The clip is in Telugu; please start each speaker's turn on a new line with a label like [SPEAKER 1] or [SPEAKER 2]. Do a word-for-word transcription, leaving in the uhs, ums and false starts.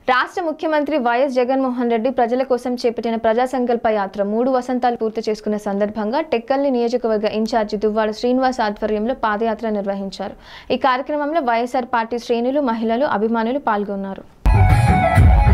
[SPEAKER 1] రాష్ట్ర ముఖ్యమంత్రి వైఎస్ జగన్మోహన్ రెడ్డి ప్రజల కోసం చేపట్టిన ప్రజా సంకల్ప యాత్ర మూడు వసంతాలు పూర్తి చేసుకున్న సందర్భంగా టెక్కల్లి నియోజకవర్గ ఇన్ఛార్జి దువ్వాడ శ్రీనివాస్ ఆధ్వర్యంలో పాదయాత్ర నిర్వహించారు. ఈ కార్యక్రమంలో వైఎస్ఆర్ పార్టీ శ్రేణులు, మహిళలు, అభిమానులు పాల్గొన్నారు.